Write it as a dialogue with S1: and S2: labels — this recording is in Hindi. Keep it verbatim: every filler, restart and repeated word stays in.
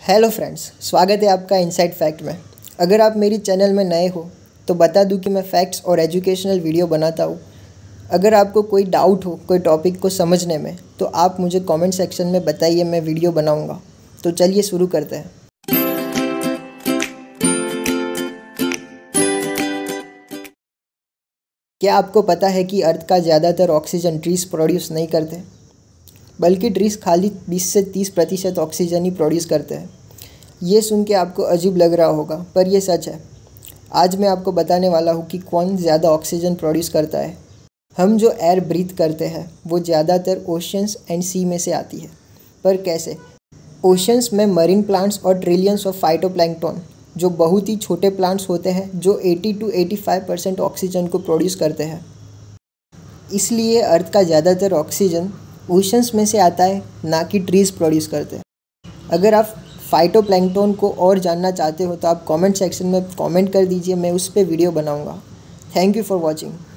S1: हेलो फ्रेंड्स, स्वागत है आपका इनसाइड फैक्ट में। अगर आप मेरी चैनल में नए हो तो बता दूं कि मैं फैक्ट्स और एजुकेशनल वीडियो बनाता हूं। अगर आपको कोई डाउट हो कोई टॉपिक को समझने में तो आप मुझे कमेंट सेक्शन में बताइए, मैं वीडियो बनाऊंगा। तो चलिए शुरू करते हैं। क्या आपको पता है कि अर्थ का ज़्यादातर ऑक्सीजन ट्रीज प्रोड्यूस नहीं करते, बल्कि ट्रीज खाली बीस से तीस प्रतिशत ऑक्सीजन ही प्रोड्यूस करते हैं। ये सुन के आपको अजीब लग रहा होगा, पर यह सच है। आज मैं आपको बताने वाला हूँ कि कौन ज़्यादा ऑक्सीजन प्रोड्यूस करता है। हम जो एयर ब्रीथ करते हैं वो ज़्यादातर ओशंस एंड सी में से आती है। पर कैसे? ओशंस में मरीन प्लांट्स और ट्रिलियंस ऑफ फाइटोप्लैंक्टन, जो बहुत ही छोटे प्लांट्स होते हैं, जो अस्सी टू पचासी परसेंट ऑक्सीजन को प्रोड्यूस करते हैं। इसलिए अर्थ का ज़्यादातर ऑक्सीजन ओशंस में से आता है, ना कि ट्रीज़ प्रोड्यूस करते हैं। अगर आप फाइटोप्लैंक्टन को और जानना चाहते हो तो आप कमेंट सेक्शन में कमेंट कर दीजिए, मैं उस पर वीडियो बनाऊंगा। Thank you for watching.